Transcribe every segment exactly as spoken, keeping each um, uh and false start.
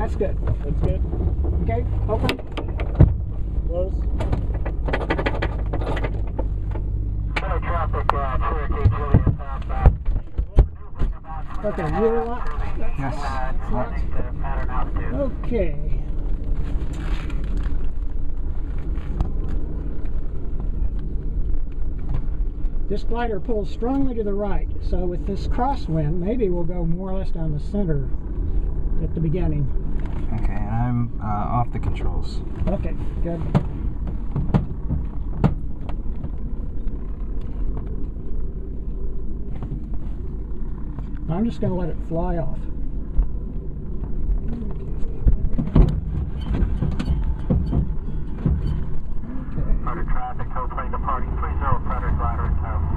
That's good. That's good? Okay, open. Close. Center traffic, uh, Cherokee Juliet southbound. Okay, you lock. Yes. Pattern altitude. Okay. This glider pulls strongly to the right, so with this crosswind, maybe we'll go more or less down the center at the beginning. Okay, and I'm uh, off the controls. Okay, good. I'm just going to let it fly off. Predator traffic, tow plane departing three zero, Predator glider in tow.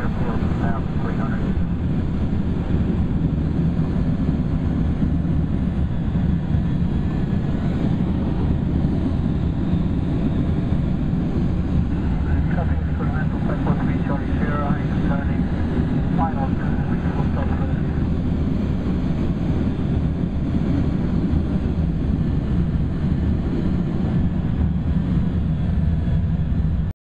airfield.